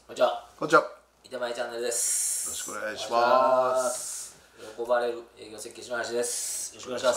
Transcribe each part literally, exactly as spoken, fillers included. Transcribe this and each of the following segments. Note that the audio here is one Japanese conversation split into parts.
こんにちは。 こんにちは。よ板前チャンネルです。 ろしくお願いします。 喜ばれる営業設計士の話です。よろしくお願いします。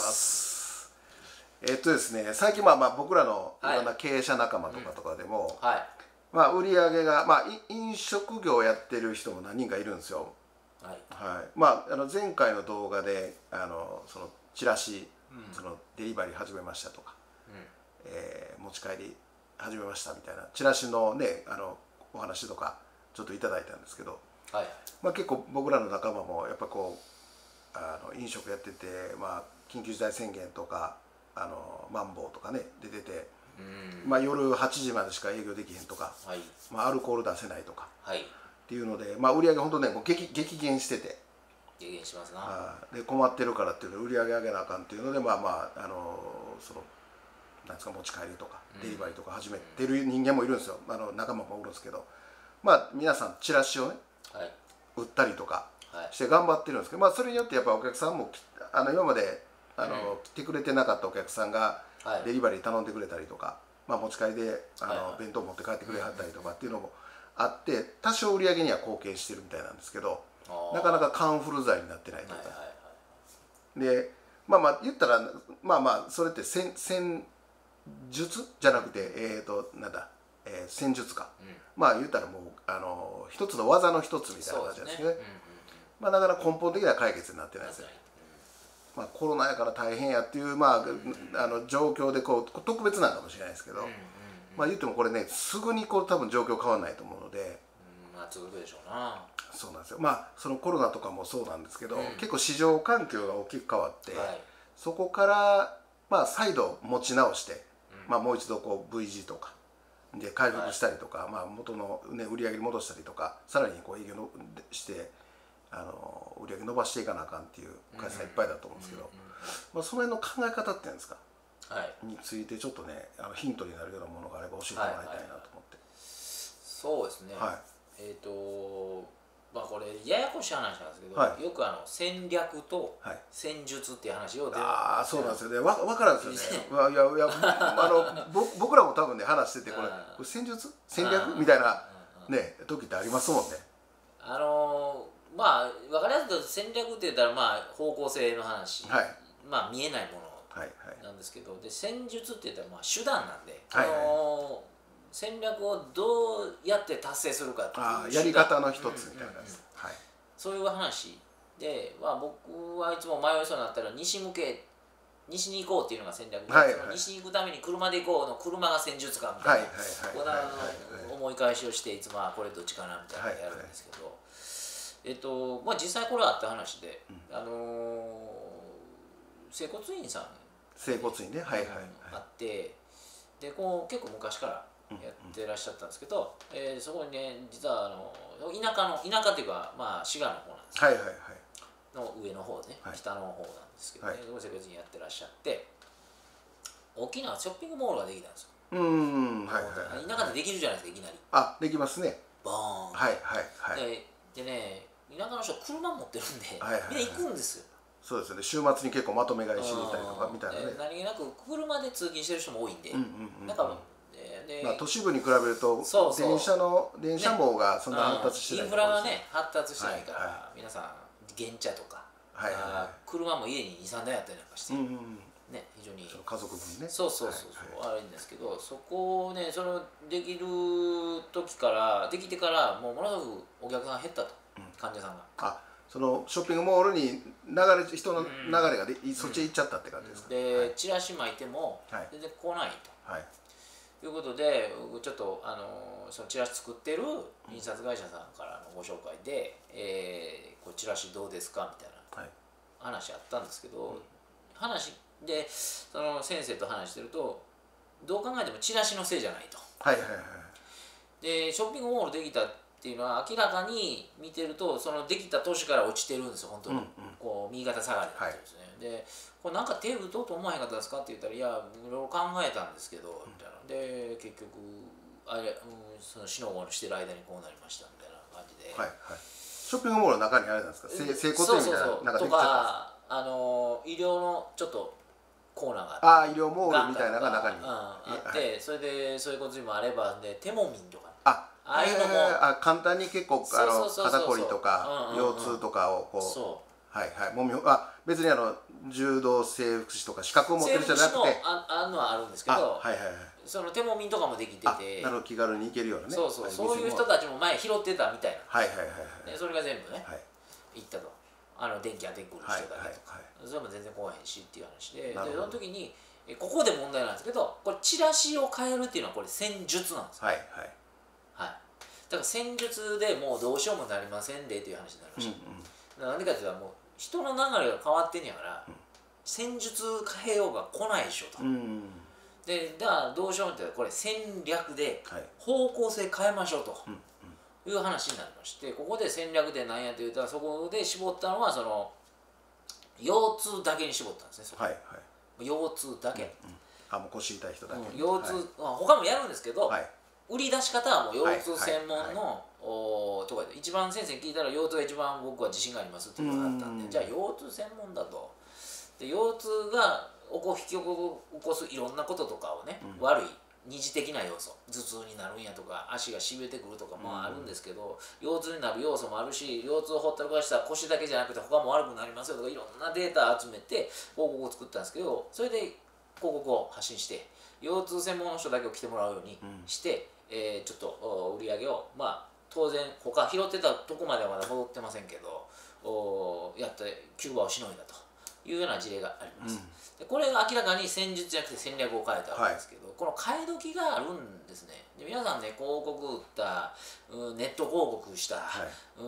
えーっとですね、最近まあまあ僕らのいはいろんな経営者仲間とかとかでも、 はい。 まあ売り上げがまあい飲食業をやってる人も何人かいるんですよ。 はい。 はい。まああの前回の動画であのそのチラシ、 うんそのデリバリー始めましたとか、 うえー持ち帰り始めましたみたいなチラシのねあのお話とかちょっといただいたんですけど、 ん。はい。 まあ結構僕らの仲間もやっぱこうあの飲食やってて、まあ緊急事態宣言とかあのマンボウとかね出てて、 うん。 まあ夜はちじまでしか営業できへんとか、 はい。 まあアルコール出せないとかはい。 っていうので、まあ売り上げ本当ねもう激激減してて、 軽減しますな。 あーで困ってるからっていうので売り上げ上げなあかんっていうので、まあまああのそのなんですか持ち帰りとかうんデリバリーとか始めてる人間もいるんですよ。あの仲間もおるんですけど、まあ皆さんチラシをねはい。 売ったりとかはい。 して頑張ってるんですけど、まあ、それによってやっぱお客さんもきあの今まであの、 うん来てくれてなかったお客さんがはい。 デリバリー頼んでくれたりとか、まあ、持ち帰りであの、 はいはい弁当持って帰ってくれはったりとかっていうのもあって多少売り上げには貢献してるみたいなんですけど、 あーなかなかカンフル剤になってないとか、 はいはいはい。 でまあまあ言ったらまあまあそれって戦戦術じゃなくてえっ、ー、となんだ、えー戦術か、 うん。 まあ言ったらもうあの一つの技の一つみたいなそうですね。 感じなんですね。 うんうんまあ、だから根本的な解決になってうん。 ないですよ、 確かまあ、コロナやから大変やっていう、まあ、あの状況でこう特別なんかもしれないですけど、 に。うんうんうん。 まあ言ってもこれねすぐにこう多分状況変わらないと思うので、 うん、まあ続くでしょうな。 そうなんですよ。まあそのコロナとかもそうなんですけど、 うん結構市場環境が大きく変わって、 はい。 そこからまあ再度持ち直して、 うんまあ、もう一度こう ブイジー とかで回復したりとか、まあ元の、ね、売り上げに戻したりとかさらにこう営業のしてあの売り上げ伸ばしていかなあかんっていう会社いっぱいだと思うんですけど、 うんうんうんまあ、その辺の考え方っていうんですかはい。 についてちょっとねあのヒントになるようなものがあれば教えてもらいたいなと思って。 そうですね。 はいえっ、とまあこれややこしい話なんですけど、 はいよくあの戦略とはい戦術っていう話を出ああそうなんですよねわ分からんですよね。いやいやいやあのぼ僕らも多分ね話しててこれうんこれ戦術戦うん略みたいなうんね時ってありますもんね。 あのーまあ分かりやすく言うと戦略って言ったらまあ方向性の話、 はいまあ見えないものはいはいなんですけど、で戦術って言ったらまあ手段なんで、 はいはいあのー戦略をどうやって達成するかっていうああ手段やり方の一つみたいなやつ、 うんうんうんはいそういう話で、まあ、僕はいつも迷いそうになったら西向け西に行こうっていうのが戦略で、 はいはいその西に行くために車で行こうの車が戦術かみたいな、 はいはいこんなはいはいはい思い返しをしていつもあこれどっちかなみたいなのやるんですけど、えっとまあ実際これはあった話で、あのー整骨院さん整骨院ねはいはいあはってでこう結構昔からやってらっしゃったんですけど、えーそこにね実はあの田舎の田舎っていうか、まあ、滋賀の方なんですよいはいはいはいの上の方ね、 はい北の方なんですけどね、 はいそこで別にやってらっしゃって大きなショッピングモールができたんですよ、 うーんはいはいはい田舎でできるじゃないですかいきなりあできますねボーン、 はいはいはいででね田舎の人車持ってるんで、 はいはいはいみんな行くんですよそうですよね週末に結構まとめ買いしに行ったりとかみたいなねで何気なく車で通勤してる人も多いんで、 うんうんうんなんかででまあ都市部に比べるとそうそう電車の電車網がそんな発達してないインフラがね発達してないから、 はいは皆さん原茶とか、 はいはいはいあー車も家ににさんだいあったりなんかして、 うんうんうんね非常にその家族分ねそうそうそうそう、 はいあるんですけどそこをねそのできる時からできてからもうものすごくお客さん減ったと、 うん患者さんがあそのショッピングモールに流れ人の流れがで、そっちへ行っちゃったって感じですか、 で、 はいチラシ巻いてもはい全然来ないはいということでちょっとあのそのチラシ作ってる印刷会社さんからのご紹介で、えーこうチラシどうですかみたいなはい話あったんですけど、話でその先生と話してるとどう考えてもチラシのせいじゃないと。 はいはいはいでショッピングモールできたっていうのは明らかに見てるとそのできた年から落ちてるんですよ本当に、 うんうんこう右肩下がりになってるんですね、でこれなんか手打とうと思わへんかったですかって言ったらいやいろいろ考えたんですけどみたいなで結局あれ、うん、そのしのごのしてる間にこうなりましたみたいな感じで、 はいはいショッピングモールの中にあれなんですかせ整骨院みたいななんかでときちゃったんですかかあの医療のちょっとコーナーがあってああ医療モールみたいなのが中にうん、あっはてそれでそういうことにもあればでテモミンとかああああいうのも、 あ簡単に結構あの肩こりとか腰痛とかをこう、 そうはいはいもみほあ別にあの柔道整復師とか資格を持ってる人じゃなくて、 整復師もああるのはあるんですけど、 はいはいはい、 その手もみとかもできてて、 なるほど気軽に行けるようなね、 そうそうそういう人たちも前拾ってたみたいな、 はいはいはいはい、 でそれが全部ね、 はい、 行ったと、あの電気当てくる人だけとか、はいはいはい、それも全然来へんしっていう話で、でその時にここで問題なんですけど、これチラシを変えるっていうのはこれ戦術なんですよ。 はいはいはい、だから戦術でもうどうしようもなりませんでっていう話になりました。なんでかっていうと、もう人の流れが変わってんやから、うん、戦術変えようが来ないでしょと。うん、でだからどうしようってこれ戦略で方向性変えましょうという話になりまして、ここで戦略で何やって言ったら、そこで絞ったのはその腰痛だけに絞ったんですね。そこ、はいはい、腰痛だけ、うんうん、 あもう腰痛い人だけ、 うん、腰痛、はい、他もやるんですけど、はい、売り出し方はもう腰痛専門の、はいはいはい、おとかで一番先生に聞いたら腰痛が一番僕は自信がありますっていうのがあったんで、じゃあ腰痛専門だと。で腰痛が起こ引き起こすいろんなこととかをね、うん、悪い二次的な要素、頭痛になるんやとか足がしびれてくるとかもあるんですけど、うん、腰痛になる要素もあるし、腰痛をほったらかしたら腰だけじゃなくて他も悪くなりますよとか、いろんなデータを集めて広告を作ったんですけど、それで広告を発信して腰痛専門の人だけを来てもらうようにして、うん、えー、ちょっと売り上げをまあ当然他拾ってたとこまではまだ戻ってませんけど、おやってキューバをしのいだというような事例があります。うん、でこれが明らかに戦術じゃなくて戦略を変えたわけですけど、はい、この変え時があるんですね。で皆さんね、広告打った、うん、ネット広告した、はい、うん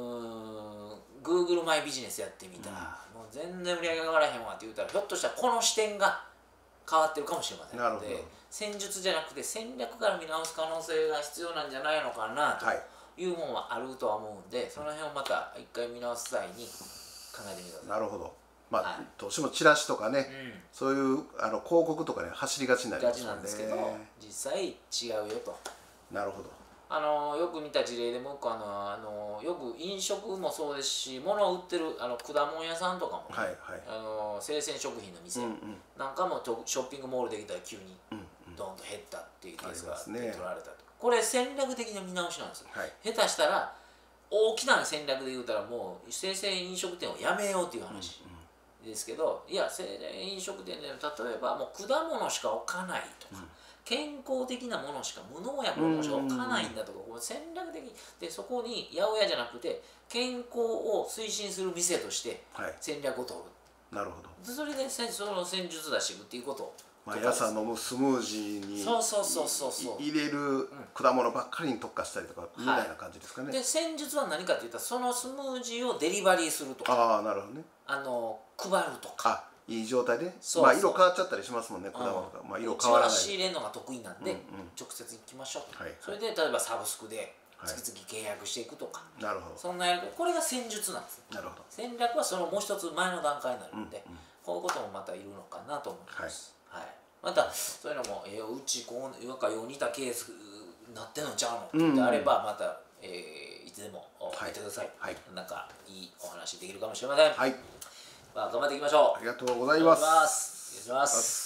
Google マイビジネスやってみた、うん、もう全然売り上げが上がらへんわって言ったら、ひょっとしたらこの視点が変わってるかもしれませんので、戦術じゃなくて戦略から見直す可能性が必要なんじゃないのかなというものはあるとは思うんで、その辺をまた一回見直す際に考えてみてください。 なるほど。まあ、はい、どうしてもチラシとかね、うん、そういうあの広告とかね走りがちになりますよね。 なんですけど実際違うよと。 なるほど。 あのよく見た事例でもあのあのよく飲食もそうですし、物を売ってるあの果物屋さんとかも、ね、はいはい、あの生鮮食品の店なんかもショッピングモールできたら急にドンと減ったっていうケースが取られたと、ね、これ戦略的な見直しなんですよ。はい、下手したら大きな戦略で言うたらもう生鮮飲食店をやめようっていう話。うんうんですけど、いや飲食店で例えばもう果物しか置かないとか、うん、健康的なものしか無農薬のものしか置かないんだとか、こう戦略的でそこに八百屋じゃなくて健康を推進する店として戦略を取る、 はい、なるほど。 それでその戦術出していくっていうことを、 まあ、朝飲むスムージーに入れる果物ばっかりに特化したりとかみたいな感じですかね。 はい、で戦術は何かといったらそのスムージーをデリバリーするとか、 ああなるほどね、 あの配るとか、 あいい状態で、まあ色変わっちゃったりしますもんね、果物が、うん、まあ色変わらない。 うちは仕入れるのが得意なんで、うんうん、直接行きましょうと、はいはい、それで例えばサブスクで月々契約していくとか、はい、なるほど、そんなやりこれが戦術なんです。なるほど。戦略はそのもう一つ前の段階になるので、うんうん、こういうこともまたいるのかなと思います。はいはい、またそういうのも、えー、うちこうなんかよう似たケースになってんのちゃうのってあれば、また、えー、いつでも言ってください。はい、なんかいいお話できるかもしれません。はい、まあ、頑張っていきましょう。 ありがとうございます。 失礼します。